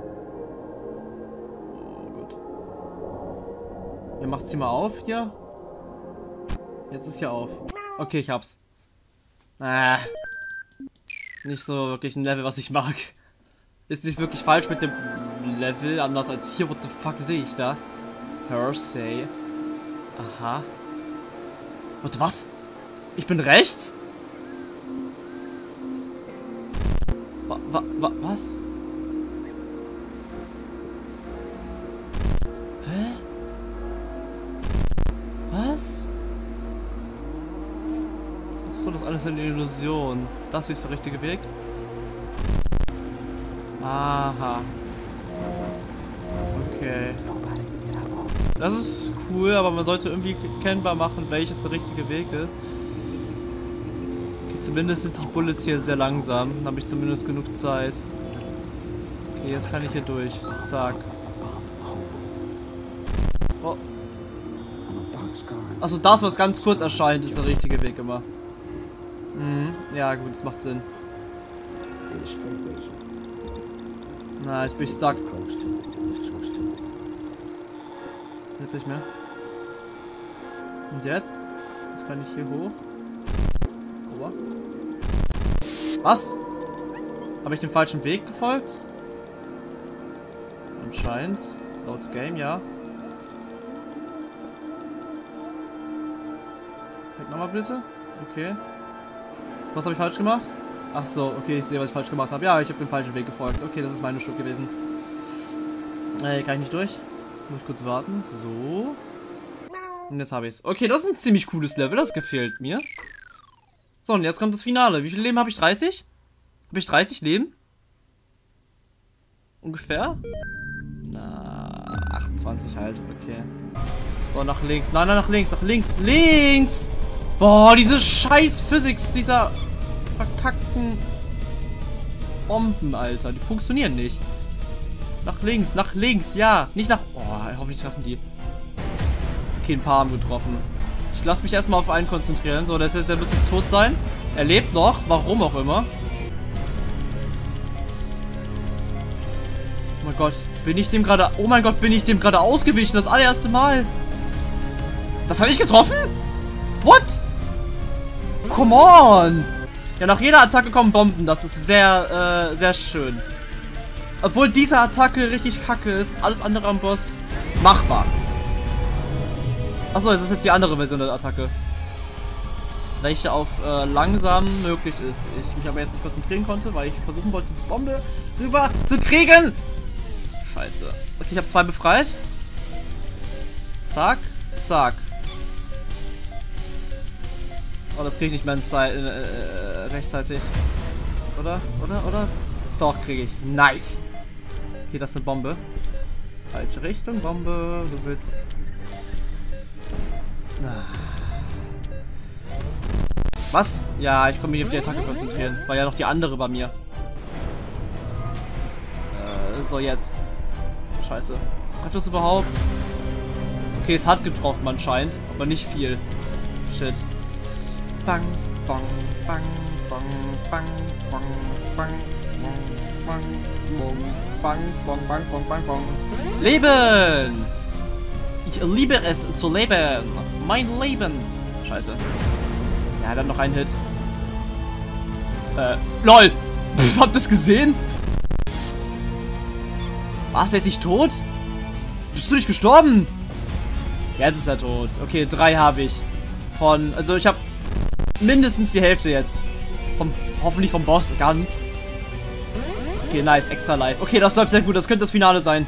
Oh, gut. Ihr macht's hier mal auf, hier. Jetzt ist hier auf. Okay, ich hab's. Ah. Nicht so wirklich ein Level, was ich mag. Ist nicht wirklich falsch mit dem Level, anders als hier. What the fuck sehe ich da? Hersey. Aha. Warte, was? Ich bin rechts? wa, wa, was? Hä? Was? Achso, das ist alles eine Illusion. Das ist der richtige Weg? Aha. Okay. Das ist cool, aber man sollte irgendwie erkennbar machen, welches der richtige Weg ist. Okay, zumindest sind die Bullets hier sehr langsam. Dann habe ich zumindest genug Zeit. Okay, jetzt kann ich hier durch. Zack. Oh. Achso, das, was ganz kurz erscheint, ist der richtige Weg immer. Mhm. Ja, gut, das macht Sinn. Na, jetzt bin ich stuck. Jetzt nicht mehr. Und jetzt? Jetzt kann ich hier hoch. Ober. Was? Habe ich dem falschen Weg gefolgt? Anscheinend. Laut Game, ja. Zeig nochmal bitte. Okay. Was habe ich falsch gemacht? Ach so, okay, ich sehe, was ich falsch gemacht habe. Ja, ich habe den falschen Weg gefolgt. Okay, das ist meine Schuld gewesen. Äh, kann ich nicht durch? Muss ich kurz warten. So. Und jetzt habe ich es. Okay, das ist ein ziemlich cooles Level. Das gefällt mir. So, und jetzt kommt das Finale. Wie viel Leben habe ich? dreißig? Habe ich dreißig Leben? Ungefähr? Na, achtundzwanzig halt. Okay. So, nach links. Nein, nein, nach links. Nach links. Links! Boah, diese scheiß Physics. Dieser verkackten Bomben, Alter. Die funktionieren nicht. Nach links, nach links, ja. Nicht nach... Oh, hoffentlich treffen die. Okay, ein paar haben getroffen. Ich lasse mich erstmal auf einen konzentrieren. So, der, ist jetzt, der muss jetzt tot sein. Er lebt noch, warum auch immer. Oh mein Gott, bin ich dem gerade... Oh mein Gott, bin ich dem gerade ausgewichen. Das allererste Mal. Das habe ich getroffen? What? Come on. Ja, nach jeder Attacke kommen Bomben. Das ist sehr, äh, sehr schön. Obwohl diese Attacke richtig kacke ist, ist alles andere am Boss machbar. Achso, es ist jetzt die andere Version der Attacke. Welche auf äh, langsam möglich ist. Ich mich aber jetzt nicht konzentrieren konnte, weil ich versuchen wollte, die Bombe rüber zu kriegen. Scheiße. Okay, ich habe zwei befreit. Zack, zack. Oh, das kriege ich nicht mehr in Zeit, äh, äh, rechtzeitig. Oder? Oder? Oder? Doch, kriege ich. Nice. Okay, das ist eine Bombe. Falsche Richtung, Bombe. Du willst. Was? Ja, ich konnte mich auf die Attacke konzentrieren. War ja noch die andere bei mir. Äh, so jetzt. Scheiße. Trefft das überhaupt? Okay, es hat getroffen anscheinend, aber nicht viel. Shit. Bang, bang, bang, bang, bang, bang, bang, bang, bang, bang, bang, bang, bang, bang. Leben! Ich liebe es zu leben. Mein Leben. Scheiße. Ja, dann noch ein Hit. Äh, lol. Pff, habt ihr das gesehen? Was, der ist nicht tot? Bist du nicht gestorben? Jetzt ist er tot. Okay, drei habe ich. Von, also ich habe mindestens die Hälfte jetzt. Vom, hoffentlich vom Boss ganz. Okay, nice. Extra live. Okay, das läuft sehr gut. Das könnte das Finale sein.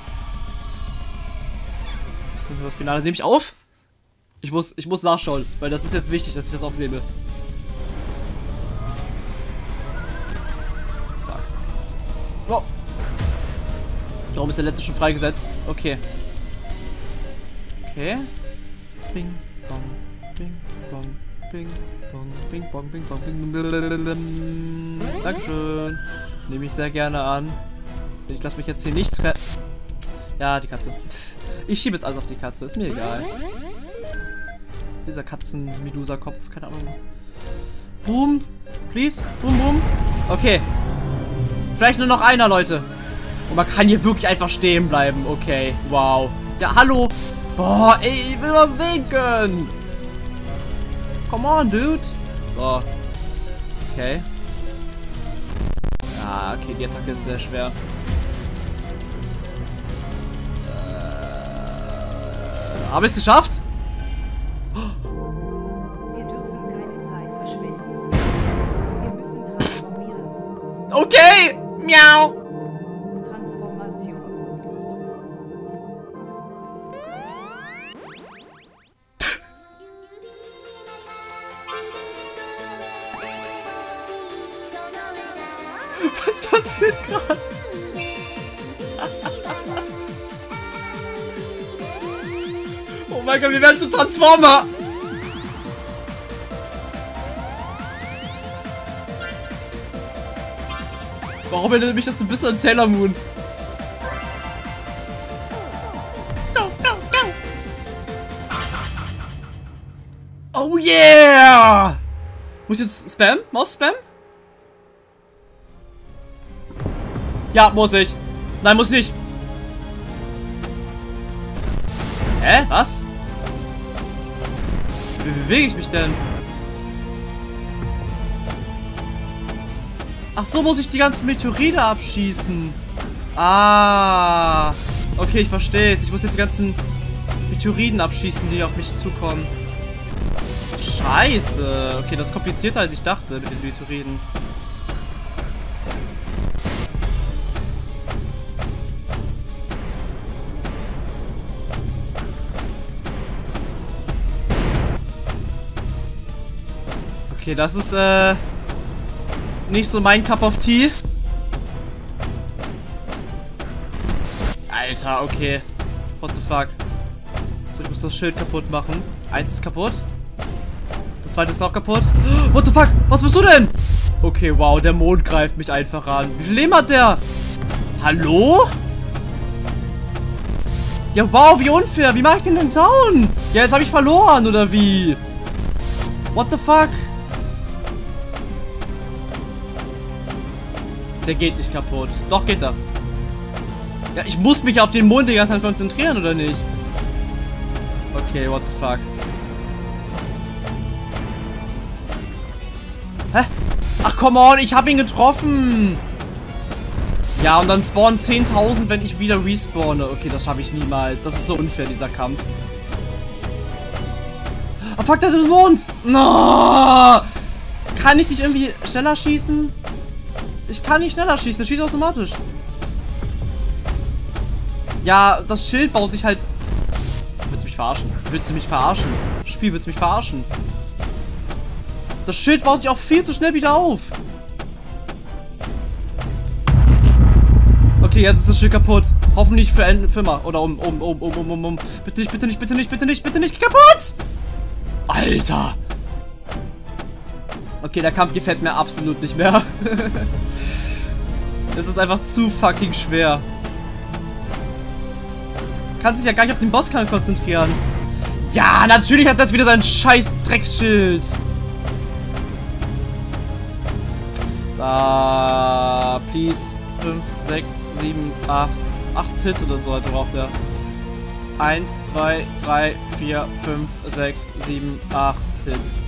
Das könnte das Finale. Nehme ich auf? Ich muss, ich muss nachschauen, weil das ist jetzt wichtig, dass ich das aufnehme. Fuck. Oh. Warum ist der letzte schon freigesetzt? Okay. Okay. Bing, bong, bing, bong, bing, bong, bing, bong, bing, bong, bing. Dankeschön. Nehme ich sehr gerne an. Ich lasse mich jetzt hier nicht treffen. Ja, die Katze. Ich schiebe jetzt alles auf die Katze. Ist mir egal. Dieser Katzen-Medusa-Kopf. Keine Ahnung. Boom. Please. Boom, boom. Okay. Vielleicht nur noch einer, Leute. Und man kann hier wirklich einfach stehen bleiben. Okay. Wow. Ja, hallo. Boah, ey, ich will was sehen können. Come on, dude. So. Okay. Ja, okay, die Attacke ist sehr schwer. Äh, habe ich es geschafft? Wir dürfen keine Zeit verschwenden. Wir müssen transformieren. Okay. Miau. Transformation. Was passiert gerade? Oh mein Gott, wir werden zum Transformer! Warum erinnert mich das ein bisschen an Sailor Moon? Go, go, go. Oh yeah! Muss ich jetzt Spam? Maus Spam? Ja, muss ich. Nein, muss nicht. Hä? Was? Wie bewege ich mich denn? Ach so, muss ich die ganzen Meteorite abschießen. Ah. Okay, ich verstehe es. Ich muss jetzt die ganzen Meteoriten abschießen, die auf mich zukommen. Scheiße. Okay, das ist komplizierter, als ich dachte mit den Meteoriten. Okay, das ist, äh... nicht so mein Cup of Tea. Alter, okay. What the fuck? So, ich muss das Schild kaputt machen. Eins ist kaputt. Das zweite ist auch kaputt. What the fuck? Was bist du denn? Okay, wow, der Mond greift mich einfach an. Wie viel Leben hat der? Hallo? Ja, wow, wie unfair. Wie mache ich den denn down? Ja, jetzt habe ich verloren, oder wie? What the fuck? Der geht nicht kaputt. Doch, geht er. Ja, ich muss mich auf den Mond die ganze Zeit konzentrieren, oder nicht? Okay, what the fuck. Hä? Ach, come on, ich habe ihn getroffen. Ja, und dann spawnen zehntausend, wenn ich wieder respawne. Okay, das schaffe ich niemals. Das ist so unfair, dieser Kampf. Oh, fuck, das ist der Mond. No! Kann ich nicht irgendwie schneller schießen? Ich kann nicht schneller schießen, das schießt automatisch. Ja, das Schild baut sich halt... Willst du mich verarschen? Willst du mich verarschen? Spiel, willst du mich verarschen? Das Schild baut sich auch viel zu schnell wieder auf. Okay, jetzt ist das Schild kaputt. Hoffentlich für, für immer. Oder um, um, um, um, um, um, um. Bitte nicht, bitte nicht, bitte nicht, bitte nicht, bitte nicht kaputt! Alter! Okay, der Kampf gefällt mir absolut nicht mehr. Es ist einfach zu fucking schwer. Kann sich ja gar nicht auf den Bosskampf konzentrieren. Ja, natürlich hat das wieder sein scheiß Drecksschild. Da, please. fünf, sechs, sieben, acht. acht Hits oder so braucht er. eins, zwei, drei, vier, fünf, sechs, sieben, acht Hits.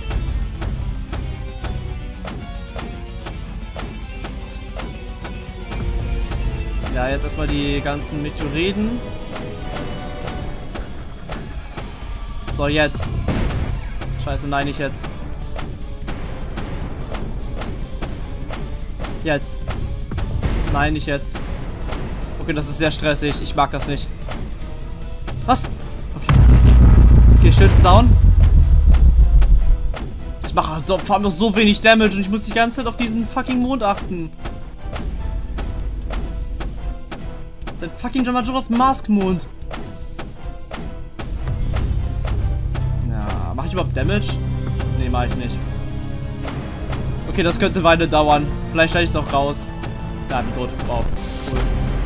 Ja, jetzt erstmal die ganzen Meteoriten. So, jetzt. Scheiße, nein, nicht jetzt. Jetzt. Nein, nicht jetzt. Okay, das ist sehr stressig. Ich mag das nicht. Was? Okay. Okay, Schild ist down. Ich mache halt so, vor allem noch so wenig Damage und ich muss die ganze Zeit auf diesen fucking Mond achten. Sein fucking Majora's Mask Mond. Ja, mache ich überhaupt Damage? Nee, mache ich nicht. Okay, das könnte eine Weile dauern. Vielleicht steige ich es auch raus. Ja, bin tot. Wow, cool.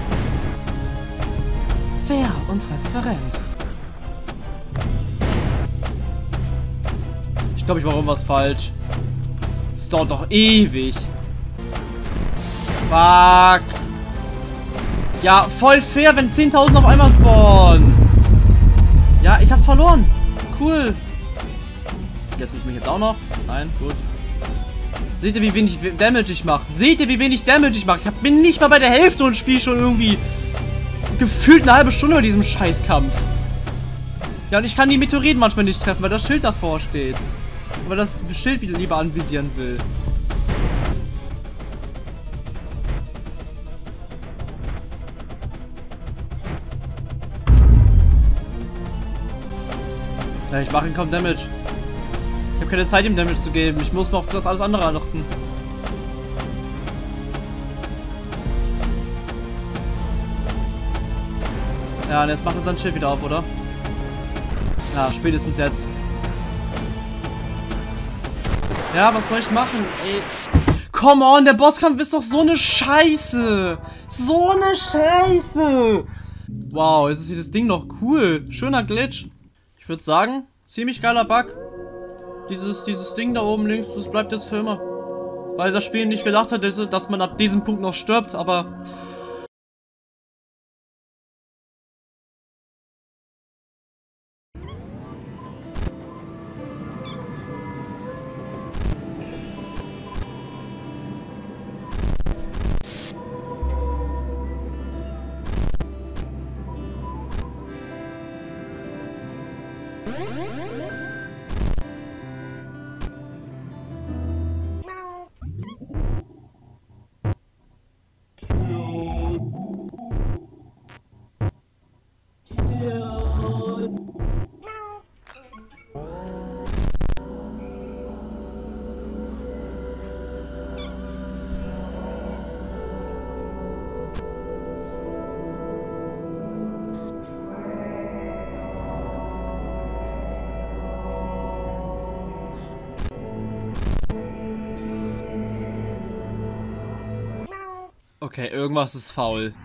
Fair und transparent. Ich glaube, ich mache irgendwas falsch. Das dauert doch ewig. Fuck. Ja, voll fair, wenn zehntausend auf einmal spawnen. Ja, ich habe verloren. Cool. Jetzt muss ich mich jetzt auch noch. Nein, gut. Seht ihr, wie wenig Damage ich mache? Seht ihr, wie wenig Damage ich mache? Ich bin nicht mal bei der Hälfte und spiele schon irgendwie gefühlt eine halbe Stunde bei diesem Scheißkampf. Ja, und ich kann die Meteoriten manchmal nicht treffen, weil das Schild davor steht. Weil das Schild wieder lieber anvisieren will. Ja, ich mache ihn kaum Damage. Ich habe keine Zeit, ihm Damage zu geben. Ich muss noch auf das alles andere achten. Ja, und jetzt macht er sein Schild wieder auf, oder? Ja, spätestens jetzt. Ja, was soll ich machen? Ey. Come on, der Bosskampf ist doch so eine Scheiße. So eine Scheiße. Wow, jetzt ist hier das Ding noch cool. Schöner Glitch. Ich würde sagen, ziemlich geiler Bug. Dieses, dieses Ding da oben links, das bleibt jetzt für immer. Weil das Spiel nicht gedacht hat, dass man ab diesem Punkt noch stirbt, aber... Okay, irgendwas ist faul.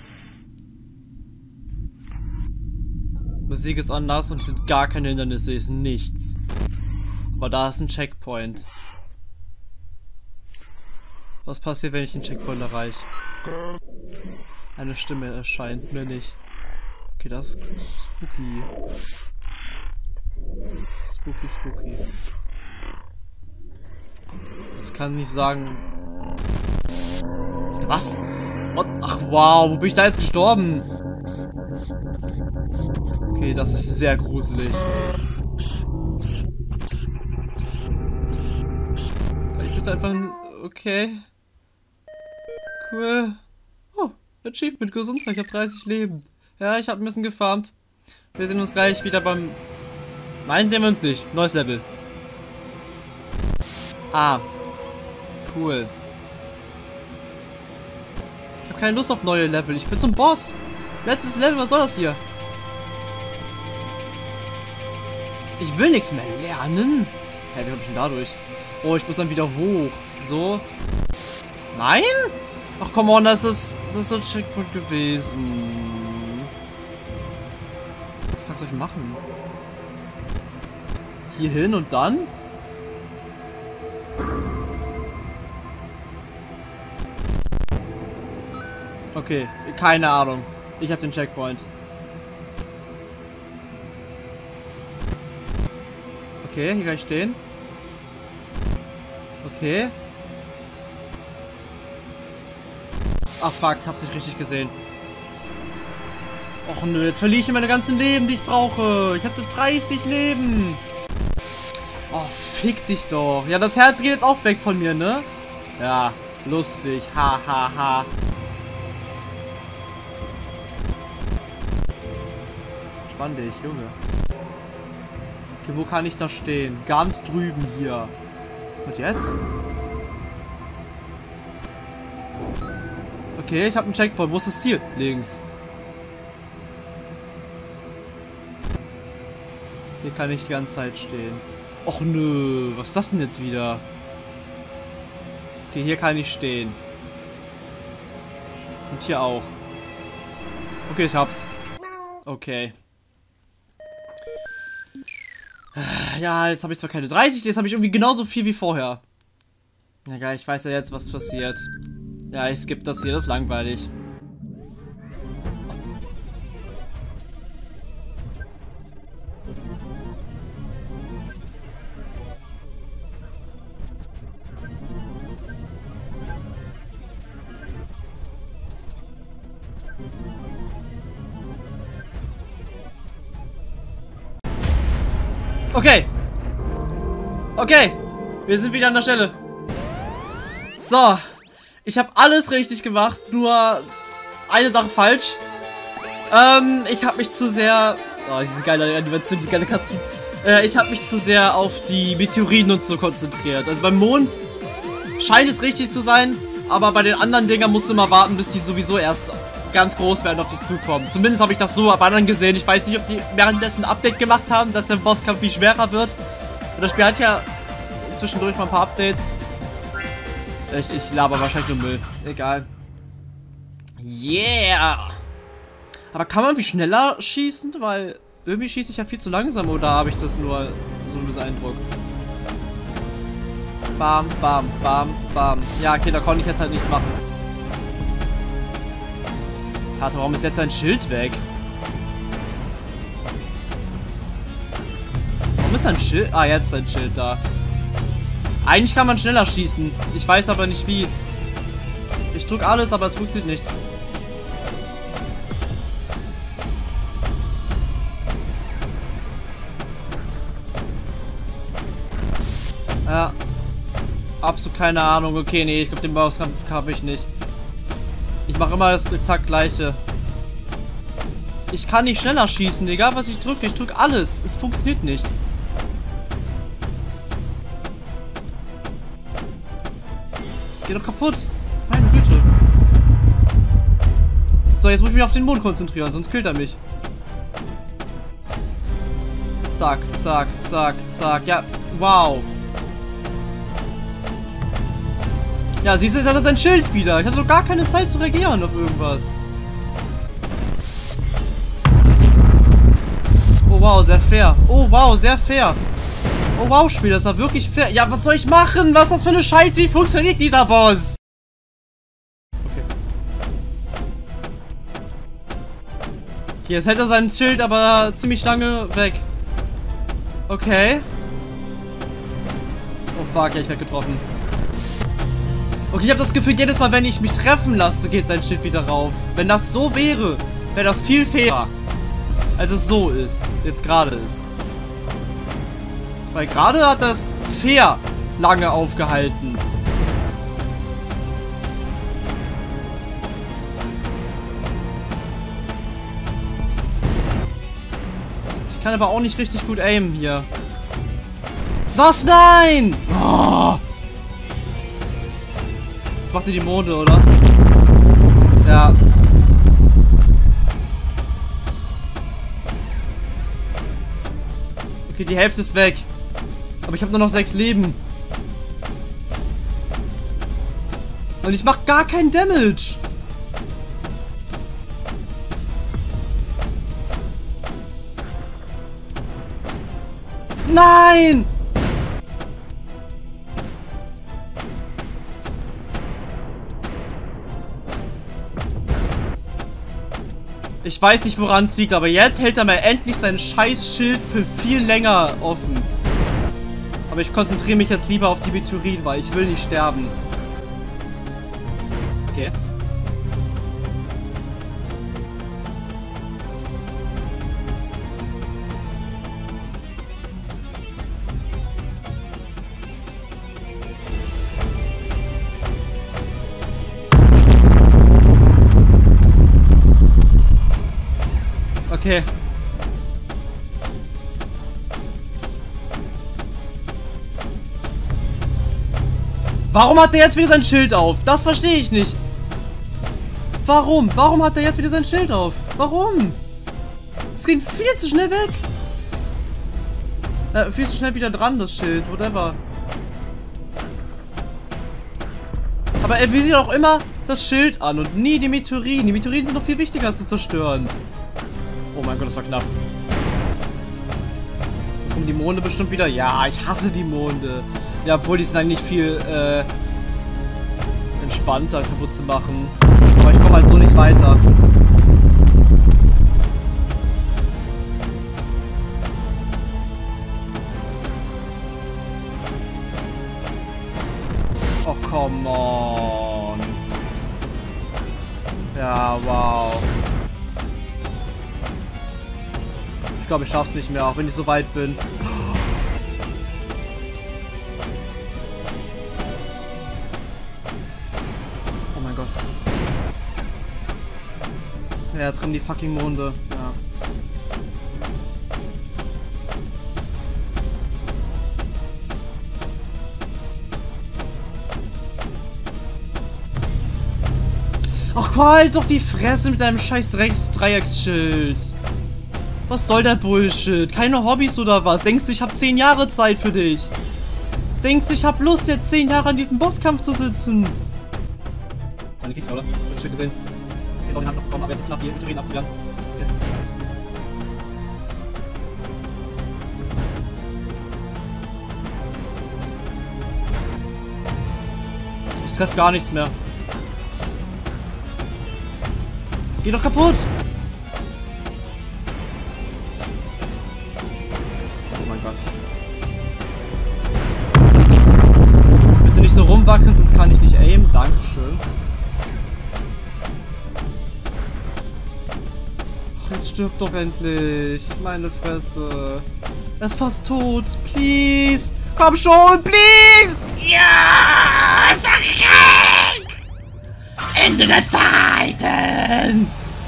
Musik ist anders und es sind gar keine Hindernisse, ist nichts. Aber da ist ein Checkpoint. Was passiert, wenn ich den Checkpoint erreiche? Eine Stimme erscheint mir nicht. Okay, das ist spooky. Spooky, spooky. Das kann nicht sagen... Was? What? Ach wow, wo bin ich da jetzt gestorben? Okay, das ist sehr gruselig. Kann ich bitte einfach... Okay. Cool. Oh, Achievement, Gesundheit, ich habe dreißig Leben. Ja, ich habe ein bisschen gefarmt. Wir sehen uns gleich wieder beim... Nein, sehen wir uns nicht. Neues Level. Ah. Cool. Ich habe keine Lust auf neue Level. Ich will zum Boss. Letztes Level, was soll das hier? Ich will nichts mehr lernen. Hä, hey, wie komme ich denn da durch? Oh, ich muss dann wieder hoch. So. Nein? Ach, come on, das ist... Das ist ein Checkpoint gewesen. Was soll ich machen? Hier hin und dann? Okay, keine Ahnung. Ich habe den Checkpoint. Okay, hier kann ich stehen. Okay. Ach fuck, hab's nicht richtig gesehen. Och nö, jetzt verliere ich meine ganzen Leben, die ich brauche. Ich hatte dreißig Leben. Oh, fick dich doch. Ja, das Herz geht jetzt auch weg von mir, ne? Ja, lustig. Ha, ha, ha. Spann dich, Junge. Okay, wo kann ich da stehen? Ganz drüben hier. Und jetzt? Okay, ich habe einen Checkpoint. Wo ist das Ziel? Links. Hier kann ich die ganze Zeit stehen. Och nö, was ist das denn jetzt wieder? Okay, hier kann ich stehen. Und hier auch. Okay, ich hab's. Okay. Ja, jetzt habe ich zwar keine dreißig, jetzt habe ich irgendwie genauso viel wie vorher. Ja, geil, ich weiß ja jetzt, was passiert. Ja, ich skippe das hier, das ist langweilig. Okay. Okay. Wir sind wieder an der Stelle. So. Ich habe alles richtig gemacht, nur eine Sache falsch. Ähm, ich habe mich zu sehr... Oh, diese geile Animation, diese geile Cutscene. Äh, ich habe mich zu sehr auf die Meteoriten und so konzentriert. Also beim Mond scheint es richtig zu sein, aber bei den anderen Dingern musst du immer warten, bis die sowieso erst ganz groß werden, auf dich zukommen. Zumindest habe ich das so bei anderen gesehen. Ich weiß nicht, ob die währenddessen ein Update gemacht haben, dass der Bosskampf viel schwerer wird. Und das Spiel hat ja zwischendurch mal ein paar Updates. Ich, ich laber wahrscheinlich nur Müll. Egal. Yeah! Aber kann man wie schneller schießen? Weil irgendwie schieße ich ja viel zu langsam, oder habe ich das nur so einen Eindruck? Bam, bam, bam, bam. Ja, okay, da konnte ich jetzt halt nichts machen. Warte, warum ist jetzt sein Schild weg? Warum ist sein Schild? Ah, jetzt ist sein Schild da. Eigentlich kann man schneller schießen. Ich weiß aber nicht wie. Ich drücke alles, aber es funktioniert nichts. Ja. Absolut keine Ahnung. Okay, nee, ich glaube, den Bosskampf habe ich nicht. Ich mache immer das exakt gleiche. Ich kann nicht schneller schießen, egal was ich drücke. Ich drücke alles. Es funktioniert nicht. Geh doch kaputt. Meine Güte. So, jetzt muss ich mich auf den Mond konzentrieren, sonst killt er mich. Zack, zack, zack, zack. Ja, wow. Ja, siehst du, jetzt hat er sein Schild wieder. Ich hatte doch gar keine Zeit zu reagieren auf irgendwas. Oh wow, sehr fair. Oh wow, sehr fair. Oh wow, Spiel, das war wirklich fair. Ja, was soll ich machen? Was ist das für eine Scheiße? Wie funktioniert dieser Boss? Okay. Okay, jetzt hält er sein Schild aber ziemlich lange weg. Okay. Oh fuck, ja, ich werde getroffen. Okay, ich habe das Gefühl, jedes Mal, wenn ich mich treffen lasse, geht sein Schild wieder rauf. Wenn das so wäre, wäre das viel fairer. Als es so ist. Jetzt gerade ist. Weil gerade hat das fair lange aufgehalten. Ich kann aber auch nicht richtig gut aimen hier. Was? Nein! Oh. Jetzt macht ihr die Monde, oder? Ja. Okay, die Hälfte ist weg. Aber ich habe nur noch sechs Leben. Und ich mache gar keinen Damage. Nein! Ich weiß nicht, woran es liegt, aber jetzt hält er mal endlich sein scheiß Schild für viel länger offen. Aber ich konzentriere mich jetzt lieber auf die Meteoriten, weil ich will nicht sterben. Okay. Okay. Warum hat der jetzt wieder sein Schild auf? Das verstehe ich nicht. Warum? Warum hat der jetzt wieder sein Schild auf? Warum? Es ging viel zu schnell weg. Äh, viel zu schnell wieder dran, das Schild. Whatever. Aber er visiert auch immer das Schild an und nie die Meteoriten. Die Meteoriten sind noch viel wichtiger zu zerstören. Oh mein Gott, das war knapp. Kommen die Monde bestimmt wieder? Ja, ich hasse die Monde. Ja, obwohl die sind eigentlich viel äh, entspannter kaputt zu machen. Aber ich komme halt so nicht weiter. Oh, come on. Ja, wow. Ich glaube, ich schaff's nicht mehr, auch wenn ich so weit bin. Oh mein Gott. Ja, jetzt kommen die fucking Monde. Ja. Ach, halt doch die Fresse mit deinem scheiß Drecks-Dreiecksschild. Was soll der Bullshit? Keine Hobbys oder was? Denkst du, ich habe zehn Jahre Zeit für dich? Denkst du, ich habe Lust, jetzt zehn Jahre an diesem Bosskampf zu sitzen? Meine Krieg, oder? Hast du gesehen? Ich hätte auch die Hand noch bekommen, aber jetzt ist knapp hier, mit Reden abzuwehren. Okay. Ich treffe gar nichts mehr. Geh doch kaputt! Oh mein Gott. Bitte nicht so rumwackeln, sonst kann ich nicht aimen. Dankeschön. Ach, jetzt stirb doch endlich. Meine Fresse. Er ist fast tot. Please. Komm schon, please! Ja! Verreck! Ende der Zeiten!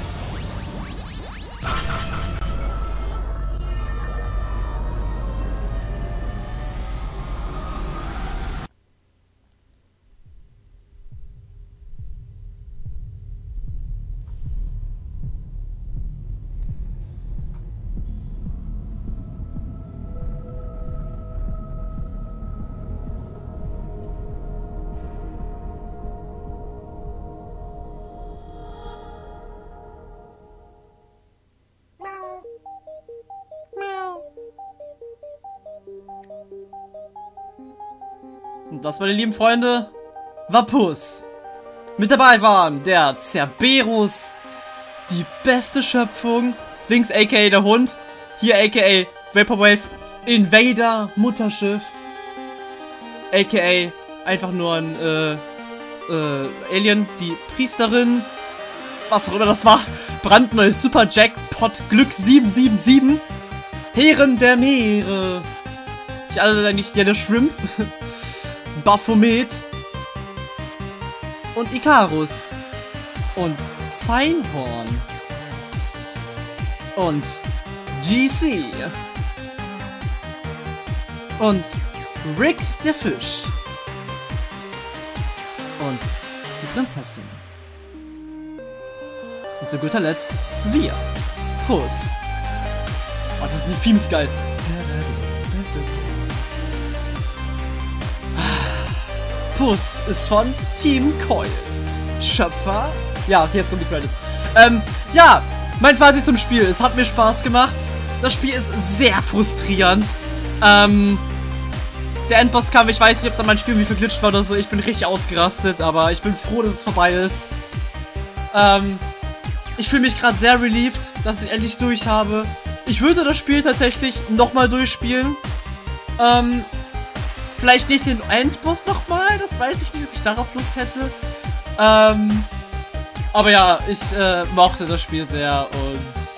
Und das, meine lieben Freunde, war Puss. Mit dabei waren der Cerberus, die beste Schöpfung, links aka der Hund, hier aka Vaporwave, Invader, Mutterschiff, aka einfach nur ein äh, äh, Alien, die Priesterin, was auch immer das war, brandneues Super Jackpot Glück sieben sieben sieben, Herren der Meere, ich alle eigentlich gerne Shrimp, Baphomet und Icarus und Zeinhorn und G C und Rick der Fisch und die Prinzessin und zu guter Letzt wir, Puss. Oh, das sind die Themes geil. Puss ist von Team Coil. Schöpfer. Ja, okay, jetzt kommen die Credits. Ähm, ja, mein Fazit zum Spiel. Es hat mir Spaß gemacht. Das Spiel ist sehr frustrierend. Ähm, der Endbosskampf, ich weiß nicht, ob da mein Spiel irgendwie verglitscht war oder so. Ich bin richtig ausgerastet, aber ich bin froh, dass es vorbei ist. Ähm, ich fühle mich gerade sehr relieved, dass ich endlich durch habe. Ich würde das Spiel tatsächlich nochmal durchspielen. Ähm, Vielleicht nicht den Endboss nochmal, das weiß ich nicht, ob ich darauf Lust hätte. Ähm, aber ja, ich äh, mochte das Spiel sehr und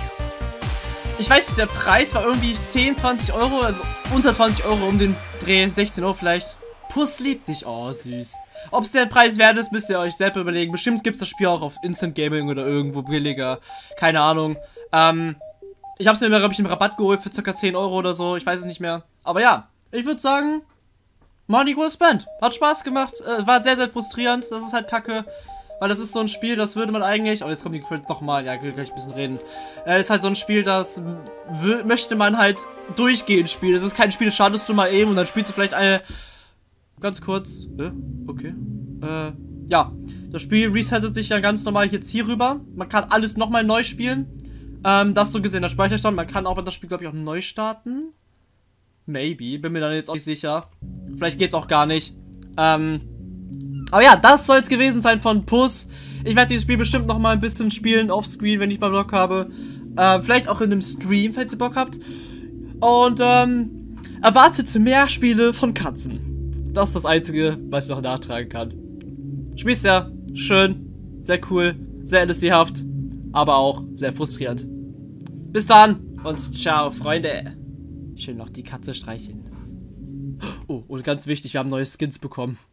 ich weiß nicht, der Preis war irgendwie zehn, zwanzig Euro, also unter zwanzig Euro um den Dreh, sechzehn Euro vielleicht. Puss liebt dich, oh süß. Ob es der Preis wert ist, müsst ihr euch selber überlegen. Bestimmt gibt es das Spiel auch auf Instant Gaming oder irgendwo billiger, keine Ahnung. Ähm, ich habe es mir, glaube ich, im Rabatt geholt für ca. zehn Euro oder so, ich weiß es nicht mehr. Aber ja, ich würde sagen, Money well spent. Hat Spaß gemacht. Äh, war sehr, sehr frustrierend. Das ist halt kacke. Weil das ist so ein Spiel, das würde man eigentlich... Oh, jetzt kommt die Credit nochmal. Ja, kann ich ein bisschen reden. Äh, das ist halt so ein Spiel, das möchte man halt durchgehend spielen. Es ist kein Spiel, das startest du mal eben und dann spielst du vielleicht eine... Ganz kurz. Äh, okay. Äh, ja. Das Spiel resettet sich ja ganz normal jetzt hier rüber. Man kann alles nochmal neu spielen. Ähm, das so gesehen, der Speicherstand. Man kann aber das Spiel, glaube ich, auch neu starten. Maybe, bin mir dann jetzt auch nicht sicher. Vielleicht geht's auch gar nicht. Ähm, aber ja, das soll es gewesen sein von Puss. Ich werde dieses Spiel bestimmt noch mal ein bisschen spielen, offscreen, wenn ich mal Bock habe. Äh, vielleicht auch in einem Stream, falls ihr Bock habt. Und, ähm, erwartet mehr Spiele von Katzen. Das ist das Einzige, was ich noch nachtragen kann. Spiel ist ja schön, sehr cool, sehr L S D-haft, aber auch sehr frustrierend. Bis dann und ciao, Freunde. Schön noch die Katze streicheln. Oh, und ganz wichtig, wir haben neue Skins bekommen.